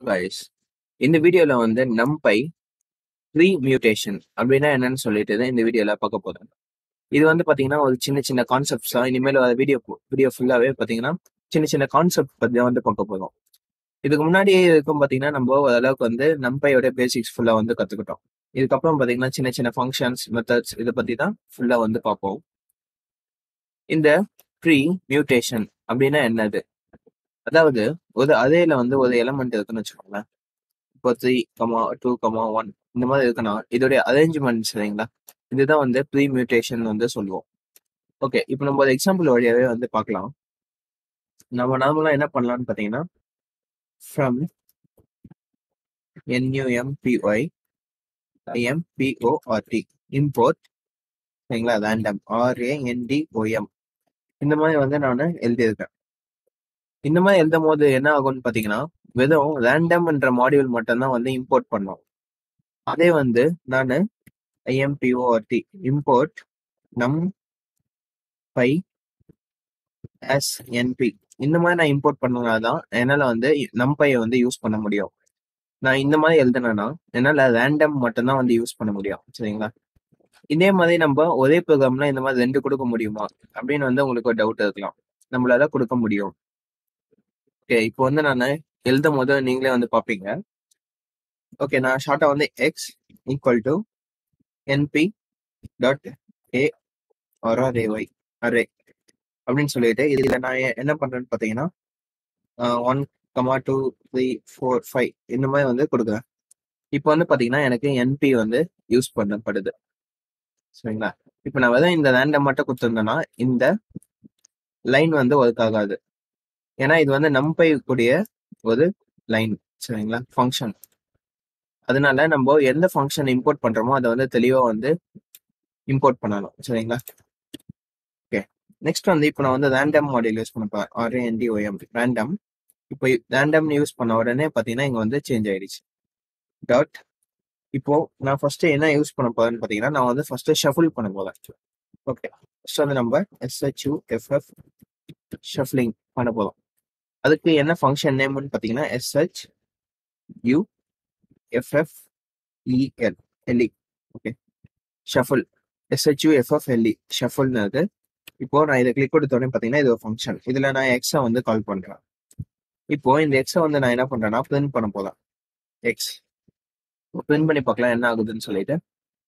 guys. இந்த வீடியோல வந்து NumPy Permutation அப்படின்னா என்னன்னு சொல்லிட்டு தான் இந்த வீடியோல பார்க்க போறோம். இது வந்து பாத்தீங்கன்னா ஒரு சின்ன சின்ன கான்செப்ட்ஸ் தான். இனிமேல் வீடியோ ஃபுல்லாவே பாத்தீங்கன்னா சின்ன சின்ன கான்செப்ட் பத்தி தான் வந்து பார்க்க போறோம். இதுக்கு முன்னாடி இருக்கும் பாத்தீங்கன்னா நம்ம ஓரளவுக்கு வந்து NumPyயோட பேசிக்ஸ் ஃபுல்லா வந்து கத்துக்கிட்டோம். இதுக்கப்புறம் பாத்தீங்கன்னா சின்ன சின்ன ஃபங்க்ஷன்ஸ் மெத்தட்ஸ் இதை பத்தி தான் ஃபுல்லா வந்து பார்ப்போம். இந்த Permutation அப்படின்னா என்னது? அதாவது ஒரு அரேல வந்து ஒரு எலமெண்ட் இருக்குன்னு வச்சுக்கோங்களேன். இப்போ 3, 2, 1 இந்த மாதிரி இருக்குன்னா இதோடைய அரேஞ்ச்மெண்ட் சரிங்களா, இதுதான் வந்து ப்ரீமியூட்டேஷன் வந்து சொல்லுவோம். ஓகே, இப்போ நம்ம ஒரு எக்ஸாம்பிள் வழியாவே வந்து பார்க்கலாம். நம்ம நார்மலா என்ன பண்ணலாம்னு பார்த்தீங்கன்னா, ஃப்ரம் NUMPY IMPORT இம்போர்ட் சரிங்களா, ரேண்டம் RANDOM இந்த மாதிரி வந்து நான் எழுதியிருக்கேன். இந்த மாதிரி எழுதும் போது என்ன ஆகும்னு பார்த்தீங்கன்னா, வெறும் ரேண்டம்ன்ற மாடியூல் மட்டும்தான் வந்து இம்போர்ட் பண்ணோம். அதே வந்து நான் IMPORT இம்போர்ட் NumPy NP இந்த மாதிரி நான் இம்போர்ட் பண்ணனாதான் என்னால வந்து NumPy வந்து யூஸ் பண்ண முடியும். நான் இந்த மாதிரி எழுதுனேன்னா என்னால ரேண்டம் மட்டும்தான் வந்து யூஸ் பண்ண முடியும் சரிங்களா. இதே மாதிரி நம்ம ஒரே ப்ரோக்ராம்ல இந்த மாதிரி 2 கொடுக்க முடியுமா அப்படின்னு வந்து உங்களுக்கு ஒரு டவுட் இருக்கலாம். நம்மளால கொடுக்க முடியும். ஓகே, இப்போ வந்து நான் எழுதும் போது நீங்களே வந்து பார்ப்பீங்க. ஓகே, நான் ஷார்ட்டா வந்து x equal to NP dot a array array அப்படின்னு சொல்லிட்டு இதுல நான் என்ன பண்றேன்னு பார்த்தீங்கன்னா 1, 2, 3, 4, 5 இந்த மாதிரி வந்து கொடுக்குறேன். இப்போ வந்து பாத்தீங்கன்னா எனக்கு என்பி வந்து யூஸ் பண்ணப்படுது சரிங்களா. இப்போ நான் வெறும் இந்த ரேண்டம் மட்டும் கொடுத்துருந்தேன்னா இந்த லைன் வந்து ஒர்க் ஆகாது. ஏன்னா இது வந்து NumPy கூடிய ஒரு லைன் சரிங்களா, ஃபங்க்ஷன். அதனால நம்ம எந்த ஃபங்க்ஷன் இம்போர்ட் பண்றோமோ அதை வந்து தெளிவா வந்து இம்போர்ட் பண்ணணும் சரிங்களா. ஓகே, நெக்ஸ்ட் வந்து இப்போ நான் வந்து ரேண்டம் மாடியூல் யூஸ் பண்ண போறேன். RANDOM random. இப்போ ரேண்டம் யூஸ் பண்ண உடனே பாத்தீங்கன்னா இங்க வந்து சேஞ்ச் ஆயிடுச்சு. டாட் இப்போ நான் ஃபர்ஸ்ட் என்ன யூஸ் பண்ண போறேன்னு பாத்தீங்கன்னா, நான் வந்து ஃபர்ஸ்ட் ஷஃபிள் பண்ண போறேன். ஓகே, ஃபர்ஸ்ட் வந்து நம்ம SHUFF ஷஃப்லிங் பண்ண போறோம். அதுக்கு என்ன ஃபங்க்ஷன் நேம்னு பாத்தீங்கன்னா SHUFFLE. ஓகே, ஷஃபிள் SHUFFLE ஷஃபிள்னு இருக்கு. இப்போ நான் இதை கிளிக் கொடுத்தோடனே பாத்தீங்கன்னா இது ஒரு ஃபங்க்ஷன். இதுல நான் எக்ஸை வந்து கால் பண்றேன். இப்போ இந்த எக்ஸை வந்து நான் என்ன பண்றேன்னா பிரிண்ட் பண்ண போறேன். எக்ஸ் பிரிண்ட் பண்ணி பார்க்கலாம் என்ன ஆகுதுன்னு சொல்லிட்டு.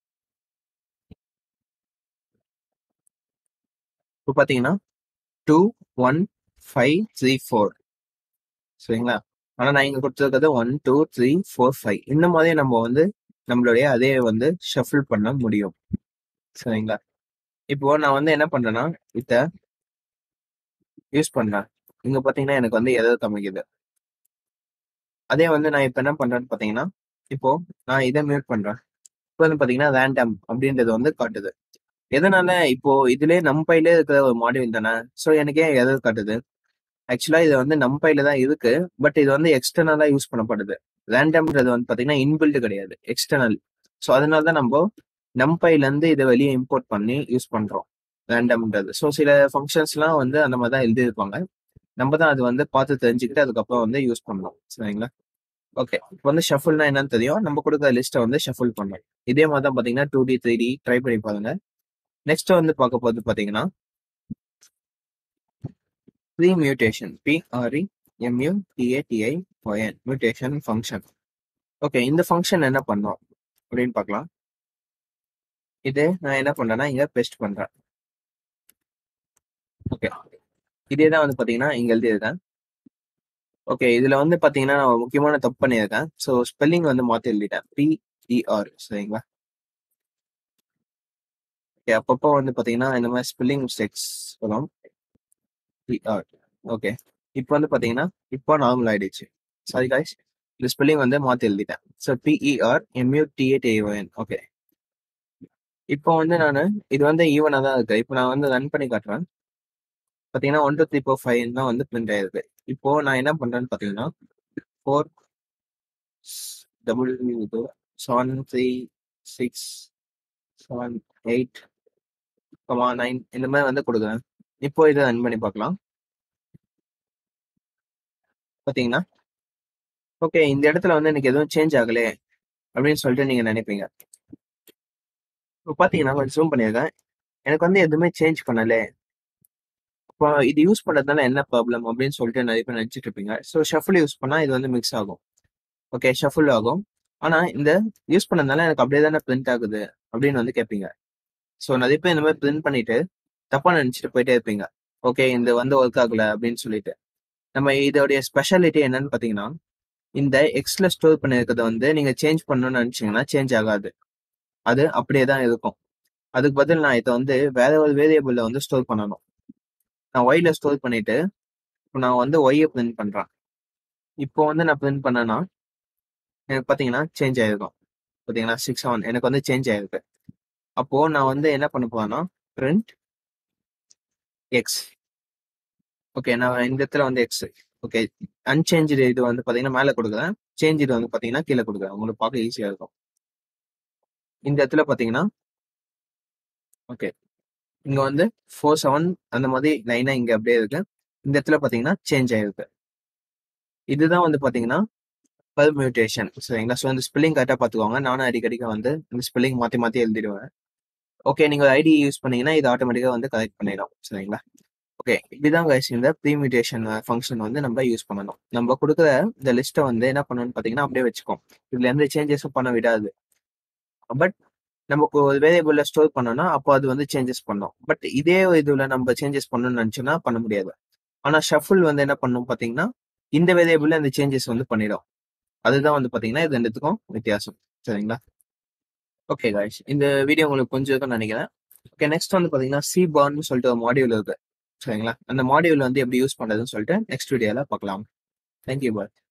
இப்போ பாத்தீங்கன்னா 2, 1, 5, 3, 4 சரிங்களா. ஆனா நான் இங்க கொடுத்துருக்கிறது 1, 2, 3, 4, 5 இந்த மாதிரி நம்ம வந்து நம்மளுடைய அதே வந்து ஷஃபிள் பண்ண முடியும் சரிங்களா. இப்போ நான் வந்து என்ன பண்றேன்னா இத யூஸ் பண்றேன். இங்க பாத்தீங்கன்னா எனக்கு வந்து எதாவது காமிக்குது. அதே வந்து நான் இப்ப என்ன பண்றேன்னு பாத்தீங்கன்னா, இப்போ நான் இதை மியூட் பண்றேன். இப்போ வந்து பாத்தீங்கன்னா ரேண்டம் அப்படின்றது வந்து காட்டுது. எதனால? இப்போ இதுலயே NumPyலே இருக்கிற ஒரு மாடியூல் தானே, சோ எனக்கு ஏன் எதாவது காட்டுது? ஆக்சுவலா இது வந்து NumPyல தான் இருக்கு, பட் இது வந்து எக்ஸ்டர்னலா யூஸ் பண்ணப்படுது. ரேண்டம்ன்றது வந்து பாத்தீங்கன்னா இன்பில்ட் கிடையாது, எக்ஸ்டர்னல். ஸோ அதனால தான் நம்ம NumPyல இருந்து இதை வெளியே இம்போர்ட் பண்ணி யூஸ் பண்றோம் ரேண்டம்ன்றது. ஸோ சில ஃபங்க்ஷன்ஸ்லாம் வந்து அந்த மாதிரி தான் எழுதியிருப்பாங்க. நம்ம தான் அது வந்து பார்த்து தெரிஞ்சுக்கிட்டு அதுக்கப்புறம் வந்து யூஸ் பண்ணலாம் சரிங்களா. ஓகே, இப்போ வந்து ஷஃபிள்னா என்னன்னு தெரியும். நம்ம கொடுக்குற லிஸ்ட்டை வந்து ஷஃபிள் பண்ணலாம். இதே மாதிரி தான் பாத்தீங்கன்னா 2D 3D ட்ரை பண்ணி பாருங்க. நெக்ஸ்ட் வந்து பார்க்க போது பாத்தீங்கன்னா Permutation PREMUTATION mutation function. Okay, இந்த ஃபங்க்ஷன் என்ன பண்ணோம் அப்படின்னு பார்க்கலாம். இது நான் என்ன பண்றேன்னா இங்க பெஸ்ட் பண்றேன். ஓகே, இதே தான் வந்து பாத்தீங்கன்னா இங்க எழுதியிருக்கேன். ஓகே, இதுல வந்து பாத்தீங்கன்னா நான் ஒரு முக்கியமான தப்பு பண்ணியிருக்கேன். ஸோ ஸ்பெல்லிங் வந்து மாத்தி எழுதிட்டேன், PER சரிங்களா. ஓகே, அப்பப்போ வந்து பாத்தீங்கன்னா இந்த மாதிரி ஸ்பெல்லிங் மிஸ்டேக்ஸ் வரும். PR. ஓகே, இப்போ வந்து பாத்தீங்கன்னா இப்போ நார்மல் ஆயிடுச்சு. சாரி காய்ஸ், இந்த ஸ்பெல்லிங் வந்து மாத்தி எழுதிட்டேன். So PERMUTATION. ஓகே, இப்போ வந்து நான் இது வந்து ஈவனா தான் இருக்கு. இப்போ நான் வந்து ரன் பண்ணி காட்டுறேன். பாத்தீங்கன்னா 1, 2, 3, 4, 5 தான் வந்து பிரிண்ட் ஆயிருக்கு. இப்போ நான் என்ன பண்றேன்னு பாத்தீங்கன்னா 4 7 3 6 7 8 9 இந்த மாதிரி வந்து கொடுக்குறேன். இப்போ இதை ரன் பண்ணி பார்க்கலாம். பாத்தீங்கன்னா ஓகே, இந்த இடத்துல வந்து எனக்கு எதுவும் சேஞ்ச் ஆகலே அப்படின்னு சொல்லிட்டு நீங்க நினைப்பீங்க. இப்போ பாத்தீங்கன்னா கொஞ்சம் ஜூம் பண்ணியிருக்கேன். எனக்கு வந்து எதுவுமே சேஞ்ச் பண்ணல. இப்போ இது யூஸ் பண்றதுனால என்ன ப்ராப்ளம் அப்படின்னு சொல்லிட்டு நிறைய பேர் நினைச்சிட்டு இருப்பீங்க. ஸோ ஷஃபிள் யூஸ் பண்ணா இது வந்து மிக்ஸ் ஆகும். ஓகே, ஷஃபிள் ஆகும். ஆனா இந்த யூஸ் பண்ணதுனால எனக்கு அப்படியே தானே பிரிண்ட் ஆகுது அப்படின்னு வந்து கேட்பீங்க. ஸோ நிறைய பேர் இந்த மாதிரி பிரிண்ட் பண்ணிட்டு தப்பா நினைச்சிட்டு போயிட்டே இருப்பீங்க. ஓகே, இந்த வந்து ஒர்க் ஆகல அப்படின்னு சொல்லிட்டு. நம்ம இதோடைய ஸ்பெஷாலிட்டி என்னன்னு பாத்தீங்கன்னா, இந்த எக்ஸ்ல ஸ்டோர் பண்ணிருக்கிறத வந்து நீங்க சேஞ்ச் பண்ணணும்னு நினைச்சீங்கன்னா சேஞ்ச் ஆகாது. அது அப்படியே தான் இருக்கும். அதுக்கு பதில் நான் இதை வந்து வேற ஒரு வேரியபிள்ல வந்து ஸ்டோர் பண்ணணும். நான் ஒய்ல ஸ்டோர் பண்ணிட்டு இப்போ நான் வந்து ஒய்யை பிரிண்ட் பண்றேன். இப்போ வந்து நான் பிரிண்ட் பண்ணேன்னா எனக்கு பாத்தீங்கன்னா சேஞ்ச் ஆயிருக்கும். பாத்தீங்கன்னா 6 7 எனக்கு வந்து சேஞ்ச் ஆயிருக்கு. அப்போ நான் வந்து என்ன பண்ண போறேன்னா பிரிண்ட் எக்ஸ். ஓகே, நான் இந்த இடத்துல வந்து எக்ஸ். ஓகே, அன்சேஞ்சு இது வந்து பாத்தீங்கன்னா மேல கொடுக்குறேன். சேஞ்ச் இது வந்து பாத்தீங்கன்னா கீழே கொடுக்குறேன். உங்களுக்கு பார்க்க ஈஸியா இருக்கும். இந்த இடத்துல பாத்தீங்கன்னா ஓகே, இங்க வந்து 4 7 அந்த மாதிரி லைனா இங்க அப்படியே இருக்கு. இந்த இடத்துல பாத்தீங்கன்னா சேஞ்ச் ஆயிருக்கு. இதுதான் வந்து பாத்தீங்கன்னா பெர்மியூட்டேஷன். சரிங்களா? ஸோ இந்த ஸ்பெல்லிங் கரெக்டா பாத்துக்கோங்க. நானும் அடிக்கடிக்க வந்து இந்த ஸ்பெல்லிங் மாத்தி மாத்தி எழுதிடுவேன். ஓகே, நீங்க ஐடி யூஸ் பண்ணீங்கன்னா இது ஆட்டோமேட்டிக்கா வந்து கரெக்ட் பண்ணிடும். சரிங்களா? ஓகே, இப்படிதான் கைஸ் இந்த ப்ரீமியூட்டேஷன் ஃபங்க்ஷன் வந்து நம்ம யூஸ் பண்ணணும். நம்ம கொடுக்குற இந்த லிஸ்ட்டை வந்து என்ன பண்ணணும்னு பாத்தீங்கன்னா அப்படியே வச்சுக்கோம். இதுல எந்த சேஞ்சஸும் பண்ண விடாது. பட் நமக்கு ஒரு வேரியபிள்ல ஸ்டோர் பண்ணோம்னா அப்போ அது வந்து சேஞ்சஸ் பண்ணும். பட் இதே இதுல நம்ம சேஞ்சஸ் பண்ணணும்னு நினைச்சோம்னா பண்ண முடியாது. ஆனா ஷஃபிள் வந்து என்ன பண்ணும் பாத்தீங்கன்னா இந்த வேரியபிள்ல அந்த சேஞ்சஸ் வந்து பண்ணிடும். அதுதான் வந்து பாத்தீங்கன்னா இது ரெண்டுத்துக்கும் வித்தியாசம். சரிங்களா? ஓகே காய்ஸ், இந்த வீடியோ உங்களுக்கு புரிஞ்சிருக்கும்னு நினைக்கிறேன். ஓகே, நெக்ஸ்ட் வந்து பாத்தீங்கன்னா சி பார்ன்னு சொல்லிட்டு ஒரு மாடியூல் இருக்கு. சரிங்களா? அந்த மாடியூல் வந்து எப்படி யூஸ் பண்றதுன்னு சொல்லிட்டு நெக்ஸ்ட் வீடியோல பார்க்கலாம். தேங்க்யூ பாய்.